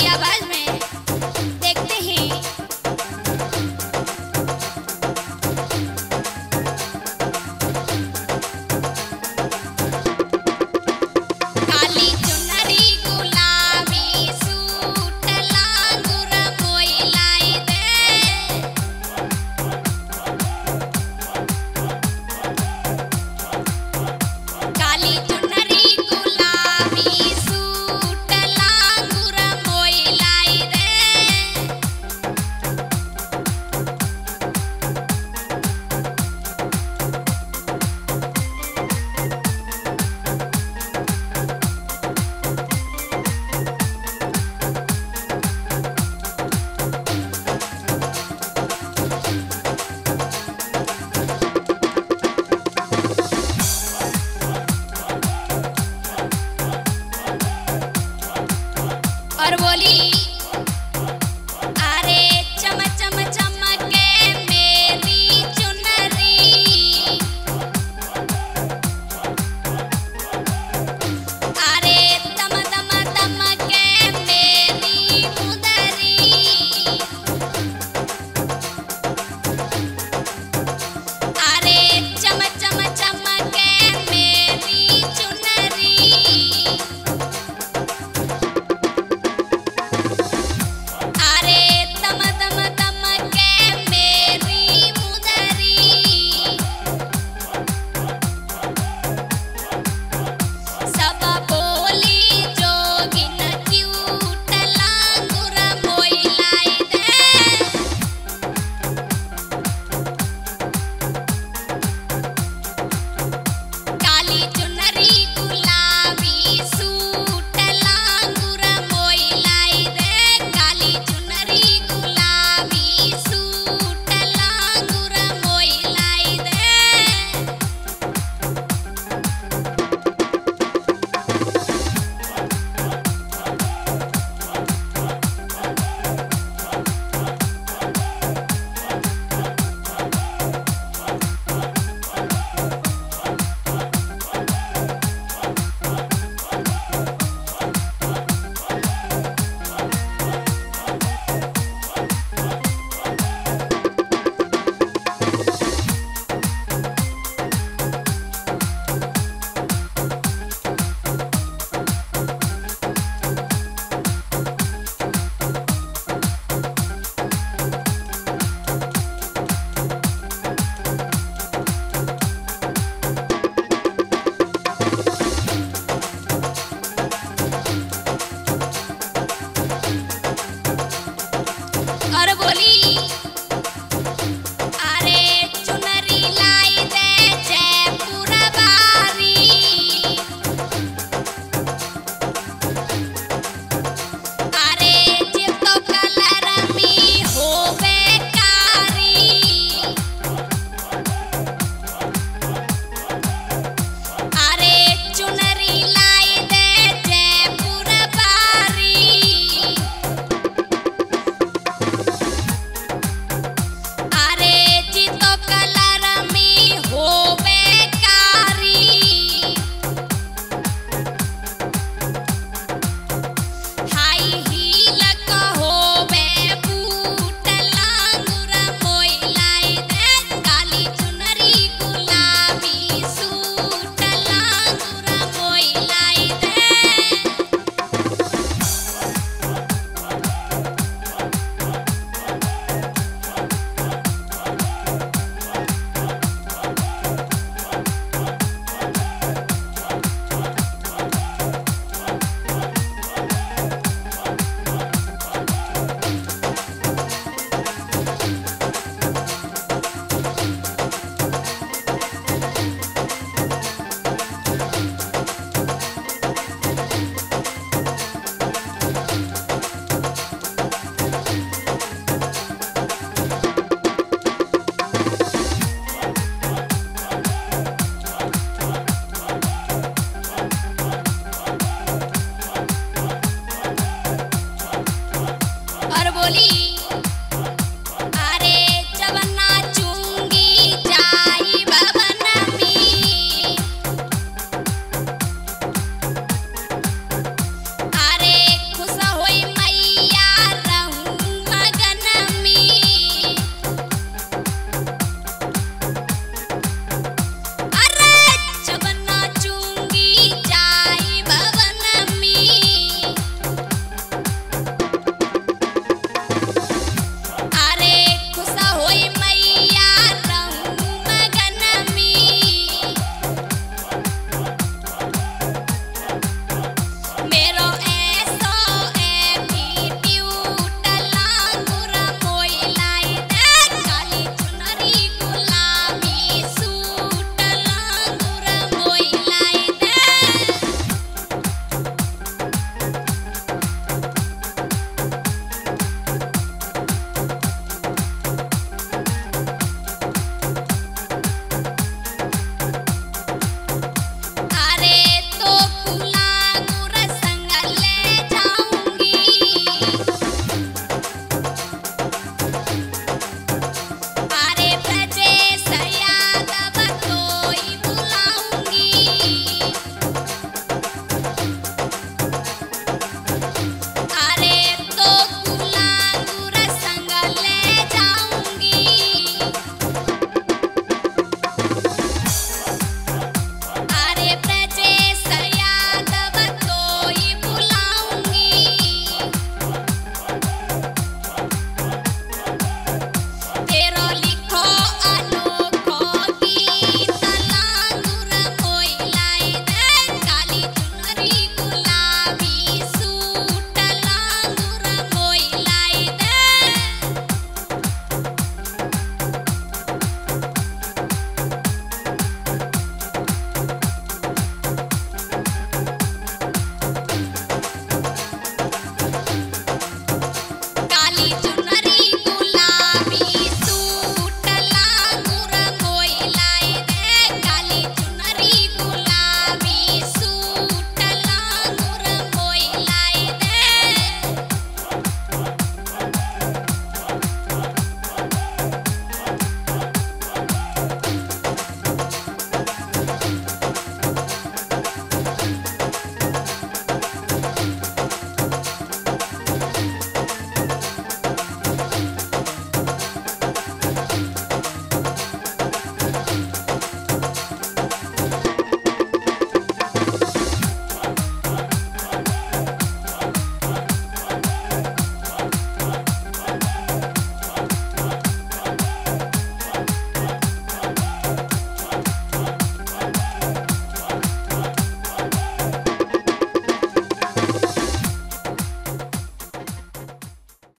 आवाज में देखते हैं। काली चुनरी गुलाबी सूट लांगुर मोइलाई दे। काली चुनरी गुलाबी सूट लांगुर मोइलाई दे। और बोली अरे चम चम चमके मेरी चुनरी। अरे तम तम तमके मेरी मुदरी। अरे चम चम चमके मेरी चुनरी। अरे तम तम तमके मेरी मुदरी। सब बोली जोगिन क्यूट लांगुर मोइलाई दे। काली चुनरी गुलाबी सूट लांगुर मोइलाई दे। काली चुनरी गुलाबी सूट लांगुर मोइलाई दे। और बोली अरे चुनरी लाई दे जयपुर बारी। अरे जितो कलर में होवे कारी। अरे चुनरी लाई दे जयपुर बारी। अरे जितो कलर में होवे कारी। हाई हील को होवे बूट लांगुर मोइलाई दे। काली चुनरी गुलाबी सूट लांगुर मोइलाई दे। और बोली